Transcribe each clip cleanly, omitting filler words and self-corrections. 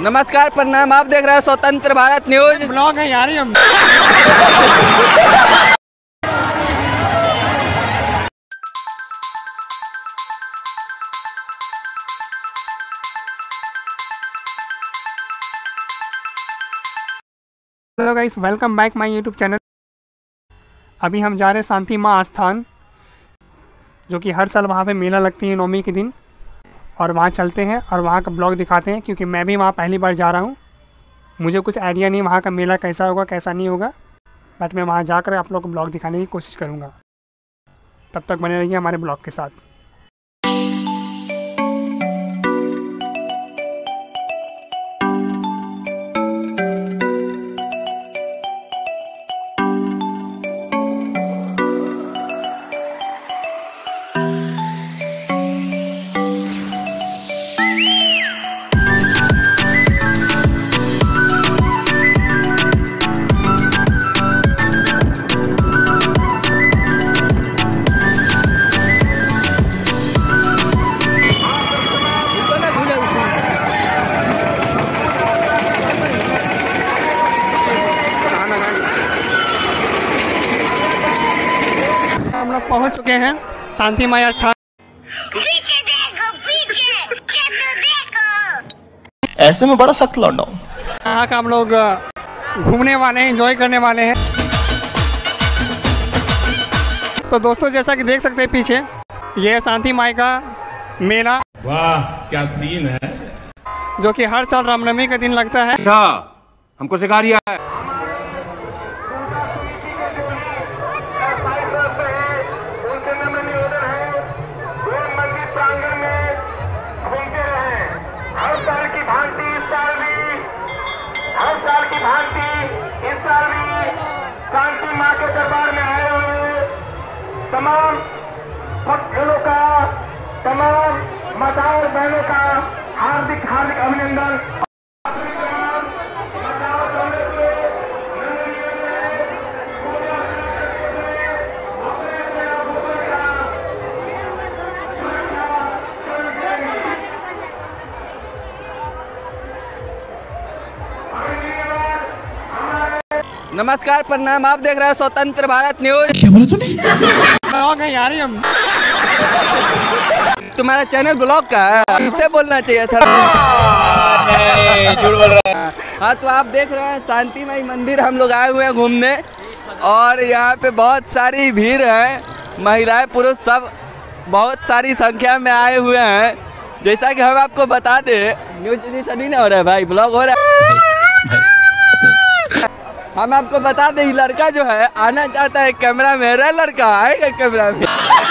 नमस्कार, प्रणाम। आप देख रहे हैं स्वतंत्र भारत न्यूज। ब्लॉग है यार हम। Hello guys, welcome back my YouTube channel. अभी हम जा रहे हैं शांति माँ आस्थान, जो कि हर साल वहाँ पे मेला लगती है नवमी के दिन, और वहाँ चलते हैं और वहाँ का ब्लॉग दिखाते हैं, क्योंकि मैं भी वहाँ पहली बार जा रहा हूँ। मुझे कुछ आइडिया नहीं वहाँ का मेला कैसा होगा कैसा नहीं होगा, बट मैं वहाँ जाकर आप लोग को ब्लॉग दिखाने की कोशिश करूँगा। तब तक बने रहिए हमारे ब्लॉग के साथ। हम लोग पहुंच चुके हैं शांति माँ आस्थान। पीछे देखो, पीछे देखो। ऐसे में बड़ा सख्त लौंडा हूं। यहाँ का हम लोग घूमने वाले हैं, एंजॉय करने वाले हैं। तो दोस्तों, जैसा कि देख सकते हैं पीछे, ये है शांति माई का मेला। वाह क्या सीन है, जो कि हर साल रामनवमी के दिन लगता है। अच्छा, हमको सिखा दिया है। इस साल भी शांति माँ के दरबार में आए हुए तमाम भक्तों का, तमाम माताओं और बहनों का हार्दिक हार्दिक अभिनंदन। नमस्कार, प्रणाम। आप देख रहे हैं स्वतंत्र भारत न्यूज। ब्लॉग है यार हम। तुम्हारा चैनल ब्लॉग का है, इसे बोलना चाहिए था। झूठ बोल रहा है। हाँ, तो आप देख रहे हैं शांति माई मंदिर हम लोग आए हुए हैं घूमने, और यहाँ पे बहुत सारी भीड़ है। महिलाएं पुरुष सब बहुत सारी संख्या में आए हुए हैं। जैसा कि हम आपको बता दें, न्यूज नहीं ना हो रहा है भाई, ब्लॉग हो रहा है। हम आपको बता दें, लड़का जो है आना चाहता है कैमरा में। अरे लड़का आएगा कैमरा में।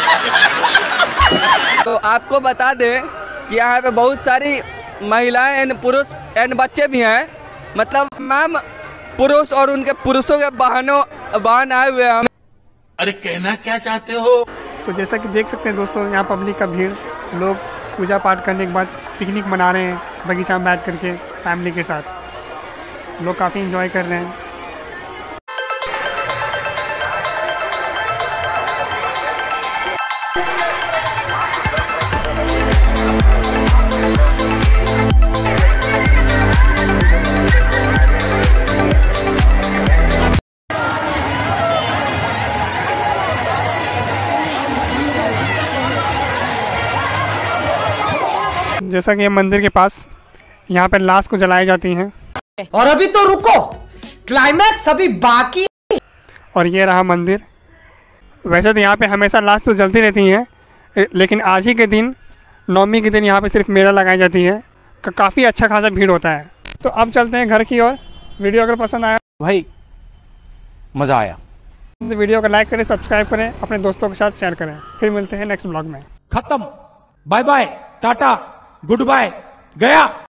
तो आपको बता दें कि यहाँ पे बहुत सारी महिलाएं एंड पुरुष एंड बच्चे भी हैं, मतलब तमाम पुरुष और उनके पुरुषों के बहन आए हुए हैं। अरे कहना क्या चाहते हो? तो जैसा कि देख सकते हैं दोस्तों, यहाँ पब्लिक का भीड़, लोग पूजा पाठ करने के बाद पिकनिक मना रहे हैं बगीचा में बैठ करके फैमिली के साथ। लोग काफ़ी इंजॉय कर रहे हैं। जैसा कि ये मंदिर के पास यहाँ पर लाश को जलाई जाती हैं। और अभी तो रुको, क्लाइमैक्स अभी बाकी। और ये रहा मंदिर। वैसे तो यहाँ पे हमेशा लाश तो जलती रहती हैं, लेकिन आज ही के दिन नवमी के दिन यहाँ पे सिर्फ मेला लगाई जाती है। काफ़ी अच्छा खासा भीड़ होता है। तो अब चलते हैं घर की ओर। वीडियो अगर पसंद आया भाई मजा आया तो वीडियो को लाइक करें, सब्सक्राइब करें, अपने दोस्तों के साथ शेयर करें। फिर मिलते हैं नेक्स्ट ब्लॉग में। खत्म, bye bye, tata, goodbye, गया।